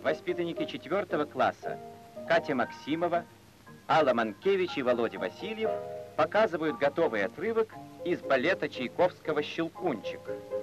воспитанники 4 класса Катя Максимова, Алла Манкевич и Володя Васильев показывают готовый отрывок из балета Чайковского «Щелкунчик».